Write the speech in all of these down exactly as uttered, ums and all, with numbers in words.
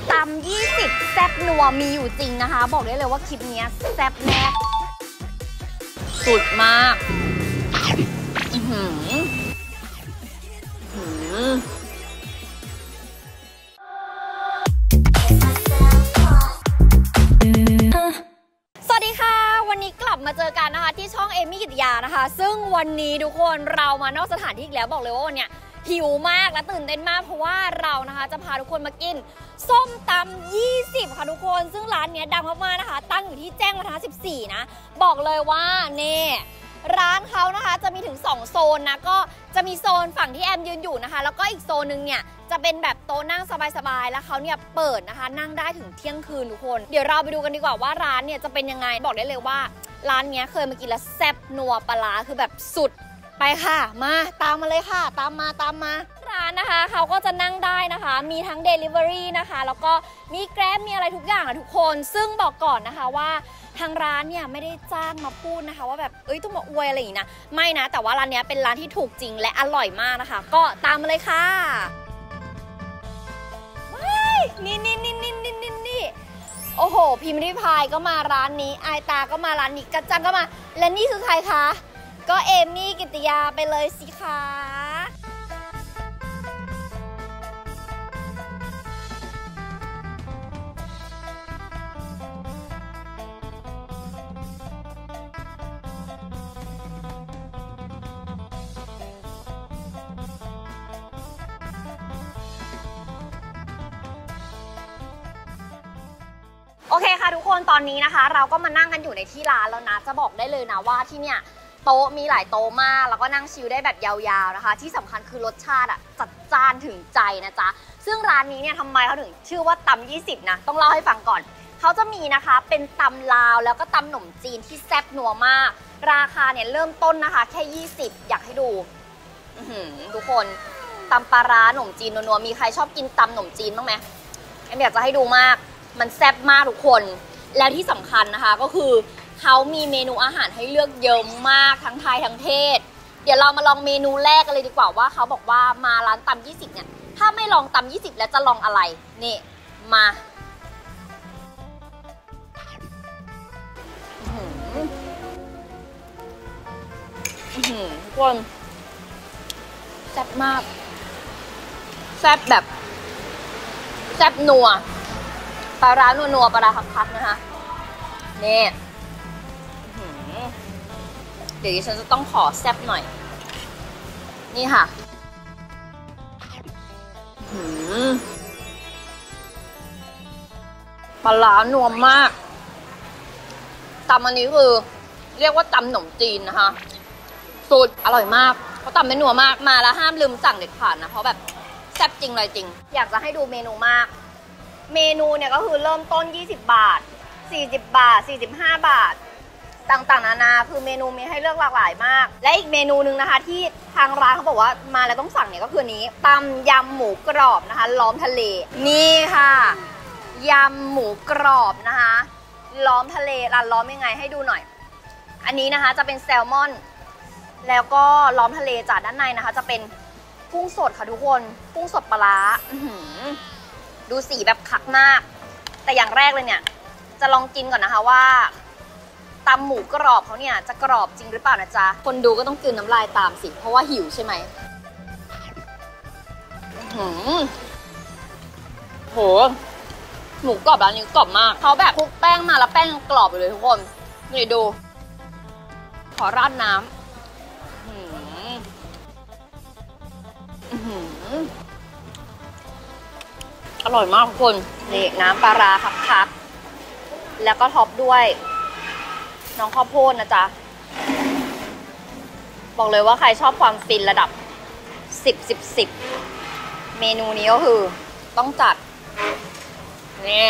ตำยี่สิบแซ่บนัวมีอยู่จริงนะคะบอกได้เลยว่าคลิปนี้แซ่บแน่สุดมากอื้อหือหือสวัสดีค่ะวันนี้กลับมาเจอกันนะคะที่ช่องเอมี่กิตยานะคะซึ่งวันนี้ทุกคนเรามานอกสถานที่อีกแล้วบอกเลยว่าวันเนี้ยหิวมากและตื่นเต้นมากเพราะว่าเรานะคะจะพาทุกคนมากินส้มตำยี่สิบค่ะทุกคนซึ่งร้านนี้ดังมากๆนะคะตั้งอยู่ที่แจ้งวัฒนะสิบสี่นะบอกเลยว่าเนี่ยร้านเขานะคะจะมีถึงสองโซนนะก็จะมีโซนฝั่งที่แอมยืนอยู่นะคะแล้วก็อีกโซนนึงเนี่ยจะเป็นแบบโต๊ะนั่งสบายๆแล้วเขาเนี่ยเปิดนะคะนั่งได้ถึงเที่ยงคืนทุกคนเดี๋ยวเราไปดูกันดีกว่าว่าร้านเนี่ยจะเป็นยังไงบอกได้เลยว่าร้านนี้เคยมากินแล้วแซ่บนัวปลาร้าคือแบบสุดไปค่ะมาตามมาเลยค่ะตามมาตามมาร้านนะคะเขาก็จะนั่งได้นะคะมีทั้ง Delivery นะคะแล้วก็มี Grab มีอะไรทุกอย่างอะทุกคนซึ่งบอกก่อนนะคะว่าทางร้านเนี่ยไม่ได้จ้างมาพูดนะคะว่าแบบเอ้ยต้องมาอวยอะไรอย่างนี้นะไม่นะแต่ว่าร้านนี้เป็นร้านที่ถูกจริงและอร่อยมากนะคะก็ตามมาเลยค่ะนี่นี่นี่นี่นี่นี่นี่โอ้โหพิมพ์ริพายก็มาร้านนี้ไอตาก็มาร้านนี้กัจจังก็มาและนี่คือใครคะก็เอมี่กิตยาไปเลยสิคะโอเคค่ะทุกคนตอนนี้นะคะเราก็มานั่งกันอยู่ในที่ร้านแล้วนะจะบอกได้เลยนะว่าที่เนี่ยโต๊ะมีหลายโต๊ะมากแล้วก็นั่งชิลได้แบบยาวๆนะคะที่สำคัญคือรสชาติอ่ะจัดจ้านถึงใจนะจ๊ะซึ่งร้านนี้เนี่ยทำไมเขาถึงชื่อว่าตำยี่สิบนะต้องเล่าให้ฟังก่อนเขาจะมีนะคะเป็นตำลาวแล้วก็ตำหนมจีนที่แซ่บนัวมากราคาเนี่ยเริ่มต้นนะคะแค่ยี่สิบอยากให้ดูทุกคนตำปลาร้าหนมจีนนัวๆมีใครชอบกินตำหนมจีนบ้างไหมแอมอยากจะให้ดูมากมันแซ่บมากทุกคนแล้วที่สำคัญนะคะก็คือเขามีเมนูอาหารให้เลือกเยอะมากทั้งไทยทั้งเทศเดี๋ยวเรามาลองเมนูแรกกันเลยดีกว่าว่าเขาบอกว่ามาร้านตำยี่สิบเนี่ยถ้าไม่ลองตำยี่สิบแล้วจะลองอะไรนี่มาทุกคนแซ่บมากแซ่บแบบแซ่บนัวปลาร้านัวๆปลาร้าคักๆนะคะนี่เดี๋ยวดิฉันจะต้องขอแซ่บหน่อยนี่ค่ะปลาร้านัวมากตำอันนี้คือเรียกว่าตำหนมจีนนะคะสูตรอร่อยมากเขาตำไม่นัวมากมาแล้วห้ามลืมสั่งเด็ดขาดนะเพราะแบบแซ่บจริงเลยจริงอยากจะให้ดูเมนูมากเมนูเนี่ยก็คือเริ่มต้นยี่สิบบาทสี่สิบบาทสี่สิบห้าบาทต่างๆนานาคือเมนูมีให้เลือกหลากหลายมากและอีกเมนูหนึ่งนะคะที่ทางร้านเขาบอกว่ามาแล้วต้องสั่งเนี่ยก็คือนี้ตำยำหมูกรอบนะคะล้อมทะเลนี่ค่ะยำหมูกรอบนะคะล้อมทะเลร้านล้อมยังไงให้ดูหน่อยอันนี้นะคะจะเป็นแซลมอนแล้วก็ล้อมทะเลจากด้านในนะคะจะเป็นกุ้งสดค่ะทุกคนกุ้งสดปลาร้าดูสีแบบคักมากแต่อย่างแรกเลยเนี่ยจะลองกินก่อนนะคะว่าตำหมูกรอบเขาเนี่ยจะกรอบจริงหรือเปล่านะจ๊ะคนดูก็ต้องกลืนน้ำลายตามสิเพราะว่าหิวใช่ไหมโหหมูกรอบร้านนี้กรอบมากเขาแบบคลุกแป้งมาแล้วแป้งกรอบเลยทุกคนนี่ดูขอราดน้ำอร่อยมากทุกคนนี่น้ำปลาร้าคักๆแล้วก็ท็อปด้วยน้องข้าวโพดนะจ๊ะบอกเลยว่าใครชอบความฟินระดับสิบ สิบ สิบเมนูนี้ก็คือต้องจัดนี่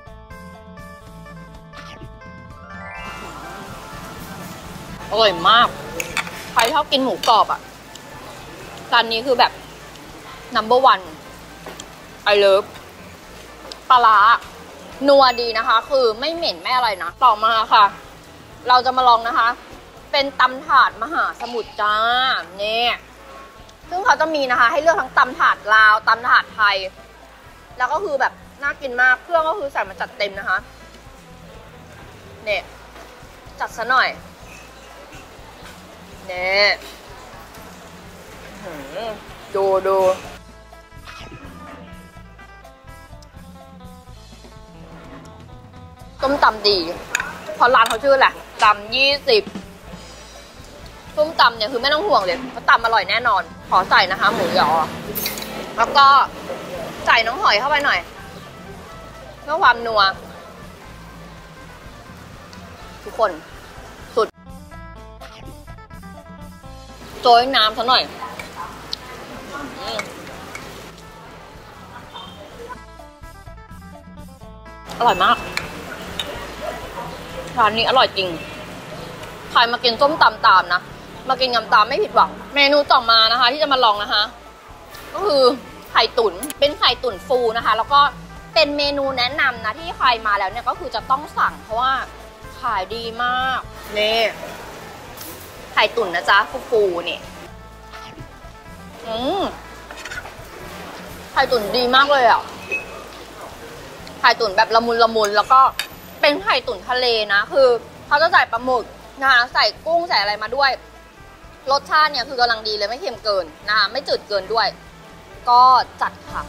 อร่อยมากใครชอบกินหมูกรอบอ่ะจานนี้คือแบบ นัมเบอร์วัน I love ปลาร้านัวดีนะคะคือไม่เหม็นไม่อะไรนะต่อมาค่ะเราจะมาลองนะคะเป็นตำถาดมหาสมุทรจ้าเนี่ยซึ่งเขาจะมีนะคะให้เลือกทั้งตำถาดลาวตำถาดไทยแล้วก็คือแบบน่ากินมากเครื่องก็คือใส่มาจัดเต็มนะคะเนี่ยจัดซะหน่อยเนี่ยดูดูต้มตำดีเพราะร้านเขาชื่อแหละตำยี่สิบต้มตำเนี่ยคือไม่ต้องห่วงเลยเพราะตำอร่อยแน่นอนขอใส่นะคะหมูยอแล้วก็ใส่น้องหอยเข้าไปหน่อยเพื่อความนัวทุกคนสุดโจยน้ำซะหน่อยอร่อยมากร้านนี้อร่อยจริงใครมากินส้มตำตามนะมากินยำตามไม่ผิดหวังเมนูต่อมานะคะที่จะมาลองนะคะก็คือไข่ตุ๋นเป็นไข่ตุ๋นฟูนะคะแล้วก็เป็นเมนูแนะนำนะที่ใครมาแล้วเนี่ยก็คือจะต้องสั่งเพราะว่าขายดีมากนี่ไข่ตุ๋นนะจ๊ะฟูๆนี่อืมไข่ตุ๋นดีมากเลยอ่ะไข่ตุ๋นแบบละมุนละมุนแล้วก็เป็นไข่ตุ๋นทะเลนะคือเขาจะใส่ปลาหมึกนะคะใส่กุ้งใส่อะไรมาด้วยรสชาติเนี่ยคือกำลังดีเลยไม่เค็มเกินนะคะไม่จืดเกินด้วยก็จัดค่ะ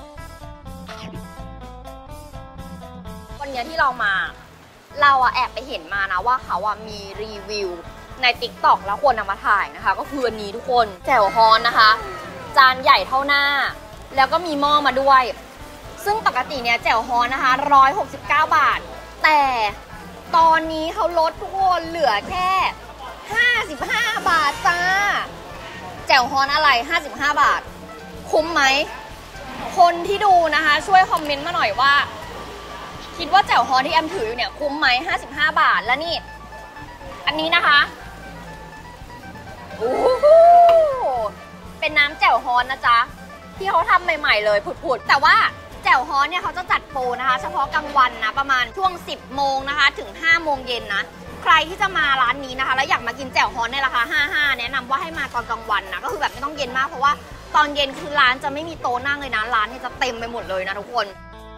วันนี้ที่เรามาเราอะแอบไปเห็นมานะว่าเขาอะมีรีวิวใน ติ๊กต็อก แล้วคนนำมาถ่ายนะคะก็คืออันนี้ทุกคนแจ่วฮอนนะคะจานใหญ่เท่าหน้าแล้วก็มีหม้อมาด้วยซึ่งปกติเนี่ยแจ่วฮอนนะคะหนึ่งร้อยหกสิบเก้าบาทแต่ตอนนี้เขาลดทุกคนเหลือแค่ห้าสิบห้าบาทจ้าแจ่วฮอนอะไรห้าสิบห้าบาทคุ้มไหมคนที่ดูนะคะช่วยคอมเมนต์มาหน่อยว่าคิดว่าแจ่วฮอนที่แอมถืออยู่เนี่ยคุ้มไหมห้าสิบห้าบาทแล้วนี่อันนี้นะคะโอ้โหเป็นน้ำแจ่วฮอนนะจ๊ะที่เขาทำใหม่ๆเลยผุดๆแต่ว่าแจ่วฮอนเนี่ยเขาจะจัดโปรนะคะเฉพาะกลางวันนะประมาณช่วงสิบโมงนะคะถึงห้าโมงเย็นนะใครที่จะมาร้านนี้นะคะแล้วอยากมากินแจ่วฮอนในราคาห้าสิบห้าแนะนำว่าให้มาตอนกลางวันนะก็คือแบบไม่ต้องเย็นมากเพราะว่าตอนเย็นคือร้านจะไม่มีโต๊ะนั่งเลยนะร้านเนี่ยจะเต็มไปหมดเลยนะทุกคน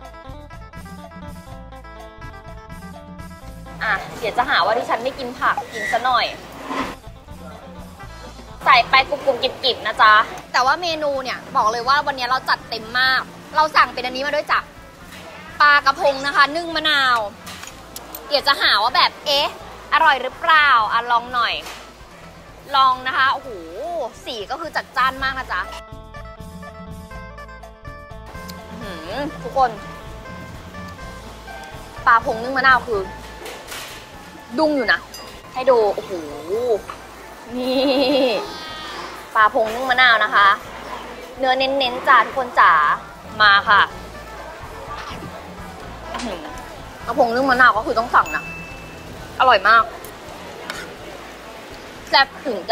อ่ะเดี๋ยวจะหาว่าที่ฉันไม่กินผักกินซะหน่อยใส่ไปกรุบๆกิบๆนะจ๊ะแต่ว่าเมนูเนี่ยบอกเลยว่าวันนี้เราจัดเต็มมากเราสั่งเป็นอันนี้มาด้วยจ้ะปลากระพงนะคะนึ่งมะนาวเดี๋ยวจะหาว่าแบบเอ๊ะอร่อยหรือเปล่าอ่ะลองหน่อยลองนะคะโอ้โหสีก็คือจัดจ้านมากนะจ๊ะทุกคนปลาพงนึ่งมะนาวคือดุ้งอยู่นะให้ดูโอ้โหนี่ปลาพงนึ่งมะนาวนะคะเนื้อเน้นๆจ้าทุกคนจ๋ามาค่ะปลาพงนึ่งมะนาวก็คือต้องสั่งนะอร่อยมากแซ่บถึงใจ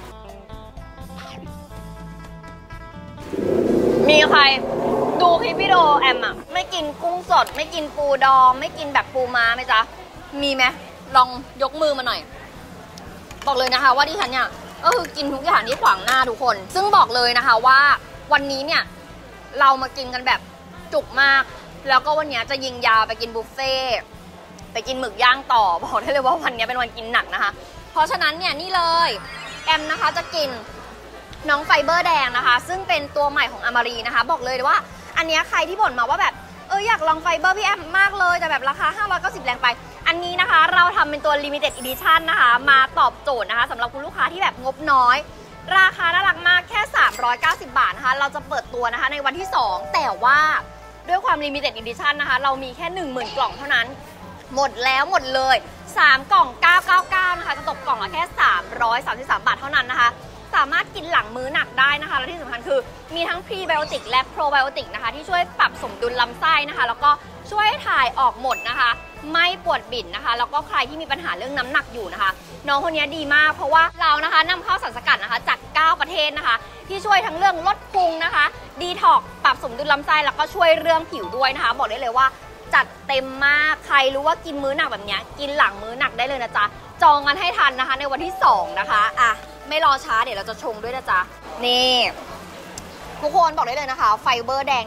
มีใครดูคลิปวิดีโอแอมอะไม่กินกุ้งสดไม่กินปูดองไม่กินแบบปูม้าไหมจ๊ะมีไหมลองยกมือมาหน่อยบอกเลยนะคะว่าดิฉันเนี่ยก็คือกินทุกอย่างที่ขวางหน้าทุกคนซึ่งบอกเลยนะคะว่าวันนี้เนี่ยเรามากินกันแบบจุกมากแล้วก็วันนี้จะยิงยาวไปกินบุฟเฟ่ไปกินหมึกย่างต่อบอกได้เลยว่าวันนี้เป็นวันกินหนักนะคะเพราะฉะนั้นเนี่ยนี่เลยแอมนะคะจะกินน้องไฟเบอร์แดงนะคะซึ่งเป็นตัวใหม่ของอมารีนะคะบอกเลยว่าอันนี้ใครที่บ่นมาว่าแบบเอออยากลองไฟเบอร์พี่แอมมากเลยแต่แบบราคาห้าร้อยเก้าสิบแรงไปอันนี้นะคะเราทำเป็นตัว Limited Edition นะคะมาตอบโจทย์นะคะสำหรับคุณลูกค้าที่แบบงบน้อยราคาน่ารักมากแค่สามร้อยเก้าสิบบาทนะคะเราจะเปิดตัวนะคะในวันที่สองแต่ว่าด้วยความ Limited Edition นะคะเรามีแค่ หนึ่งหมื่น กล่องเท่านั้นหมดแล้วหมดเลยสามกล่องเก้าร้อยเก้าสิบเก้านะคะจะตกกล่องละแค่สามร้อยสามสิบสามบาทเท่านั้นนะคะสามารถกินหลังมื้อหนักได้นะคะและที่สำคัญคือมีทั้งพรีไบโอติกและโปรไบโอติกนะคะที่ช่วยปรับสมดุลลำไส้นะคะแล้วก็ช่วยถ่ายออกหมดนะคะไม่ปวดบิ่นนะคะแล้วก็ใครที่มีปัญหาเรื่องน้ำหนักอยู่นะคะน้องคนนี้ดีมากเพราะว่าเรานะคะนำเข้าสารสกัดนะคะจากเก้าประเทศนะคะที่ช่วยทั้งเรื่องลดพุงนะคะดีท็อกปรับสมดุลลำไส้แล้วก็ช่วยเรื่องผิวด้วยนะคะบอกได้เลยว่าจัดเต็มมากใครรู้ว่ากินมื้อหนักแบบนี้กินหลังมื้อหนักได้เลยนะจ๊ะจองกันให้ทันนะคะในวันที่สองนะคะอ่ะไม่รอช้าเดี๋ยวเราจะชงด้วยนะจ๊ะนี่ทุกคนบอกได้เลยนะคะไฟเบอร์แดงเนี่ย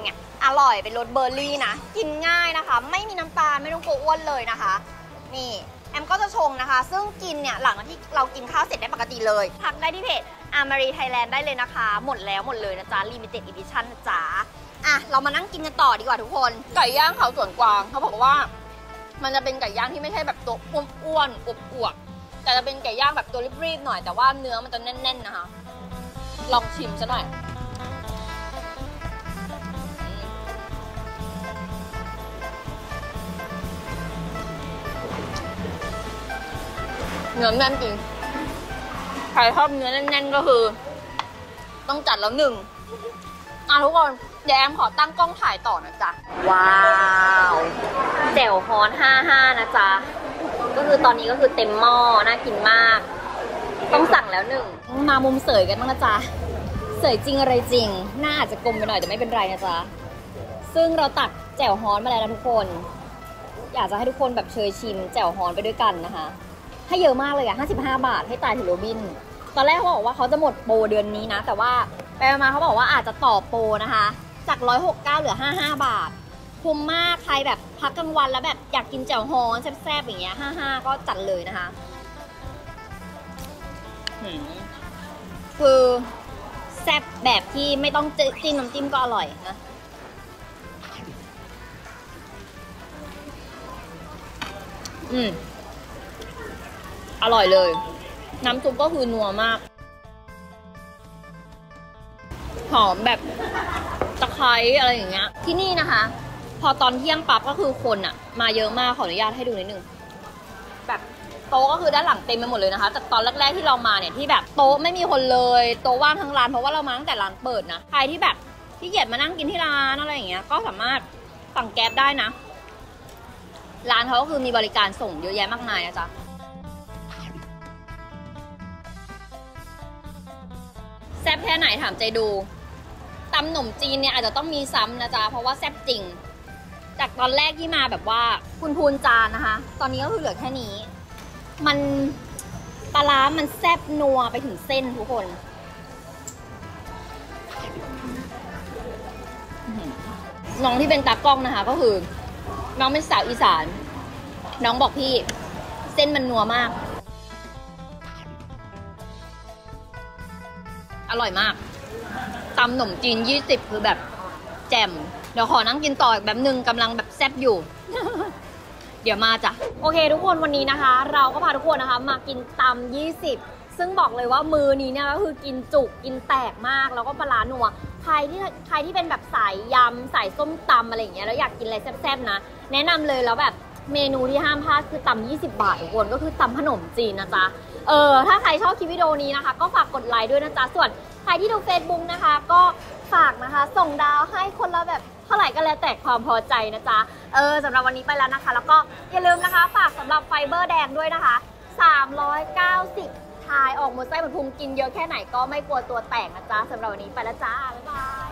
อร่อยเป็นรสเบอร์รี่นะกินง่ายนะคะไม่มีน้ำตาลไม่ต้องกลัวอ้วนเลยนะคะนี่แอมก็จะชงนะคะซึ่งกินเนี่ยหลังจากที่เรากินข้าวเสร็จได้ปกติเลยทักได้ที่เพจอามารีไทยแลนด์ได้เลยนะคะหมดแล้วหมดเลยนะจ๊ะ Limited Edition นะจ๊ะอ่ะเรามานั่งกินกันต่อดีกว่าทุกคนไก่ย่างเขาสวนกวางเขาบอกว่ามันจะเป็นไก่ย่างที่ไม่ใช่แบบตัวอ้วนๆอวบๆแต่จะเป็นไก่ย่างแบบตัวรีบๆหน่อยแต่ว่าเนื้อมันจะแน่นๆนะคะลองชิมซะหน่อยเนื้อแน่นจริงใครชอบเนื้อแน่นๆก็คือต้องจัดแล้วหนึ่งอ่ะทุกคนแยมขอตั้งกล้องถ่ายต่อนะจ๊ะว้าวแจ่วฮอนห้าห้านะจ๊ะก็คือตอนนี้ก็คือเต็มหม้อน่ากินมากต้องสั่งแล้วหนึ่งมามุมเสยกันบ้างนะจ๊ะเสยจริงอะไรจริงหน้าอาจจะกลมไปหน่อยแต่ไม่เป็นไรนะจ๊ะซึ่งเราตักแจ่วฮอนมาแล้วนะทุกคนอยากจะให้ทุกคนแบบเชยชิมแจ่วฮอนไปด้วยกันนะคะให้เยอะมากเลยอะห้าสิบห้าบาทให้ตายถึงโรบินตอนแรกเขาบอกว่าเขาจะหมดโปรเดือนนี้นะแต่ว่าไปมาเขาบอกว่าอาจจะต่อโปรนะคะจากหนึ่งร้อยหกสิบเก้าเหลือห้าสิบห้าบาทคุ้มมากใครแบบพักกลางวันแล้วแบบอยากกินแจ่วฮอนแซ่บๆอย่างเงี้ยห้าสิบห้าก็จัดเลยนะคะคือแซ่บแบบที่ไม่ต้องจิ้มน้ำจิ้มก็อร่อยนะอืมอร่อยเลยน้ำซุปก็คือนัวมากหอมแบบตะไคร้อะไรอย่างเงี้ยที่นี่นะคะพอตอนเที่ยงปั๊บก็คือคนอะมาเยอะมากขออนุญาตให้ดูนิดนึงแบบโต๊ะก็คือด้านหลังเต็มไปหมดเลยนะคะแต่ตอนแรกๆที่เรามาเนี่ยที่แบบโต๊ะไม่มีคนเลยโต๊ะว่างทั้งร้านเพราะว่าเรามาตั้งแต่ร้านเปิดนะใครที่แบบที่เกียจมานั่งกินที่ร้านอะไรอย่างเงี้ยก็สามารถสั่งแก๊สได้นะร้านเขาก็คือมีบริการส่งเยอะแยะมากมายนะจ๊ะแซ่บแค่ไหนถามใจดูตำหนมจีนเนี่ยอาจจะต้องมีซ้ำนะจ๊ะเพราะว่าแซ่บจริงจากตอนแรกที่มาแบบว่าคุณพูนจานนะคะตอนนี้ก็คือเหลือแค่นี้มันปลาร้ามันแซ่บนัวไปถึงเส้นทุกคนน้องที่เป็นตากล้องนะคะก็คือน้องเป็นสาวอีสานน้องบอกพี่เส้นมันนัวมากอร่อยมากตำหนมจีนยี่สิบคือแบบแจ่มเดี๋ยวขอนั่งกินต่ออีกแบบนึงกำลังแบบแซ่บอยู่ เดี๋ยวมาจ้ะโอเคทุกคนวันนี้นะคะเราก็พาทุกคนนะคะมากินตำยี่สิบซึ่งบอกเลยว่ามือนี้เนี่ยก็คือกินจุกกินแตกมากแล้วก็ปลาร้านัวใครที่ใครที่เป็นแบบสายยำสายส้มตำอะไรอย่างเงี้ยแล้วอยากกินอะไรแซ่บๆนะแนะนำเลยแล้วแบบเมนูที่ห้ามพลาดคือตำยี่สิบบาททุกคนก็คือตำขนมจีนนะจ๊ะเออถ้าใครชอบคลิปวิดีโอนี้นะคะก็ฝากกดไลค์ด้วยนะจ๊ะส่วนใครที่ดู Facebook นะคะก็ฝากนะคะส่งดาวให้คนละแบบเท่าไหร่ก็แล้วแต่ความพอใจนะจ๊ะเออสำหรับวันนี้ไปแล้วนะคะแล้วก็อย่าลืมนะคะฝากสำหรับไฟเบอร์แดงด้วยนะคะสามร้อยเก้าสิบทายออกหมดไส้หมดพุงกินเยอะแค่ไหนก็ไม่กลัวตัวแตกนะจ๊ะสำหรับวันนี้ไปแล้วจ้าบ๊ายบาย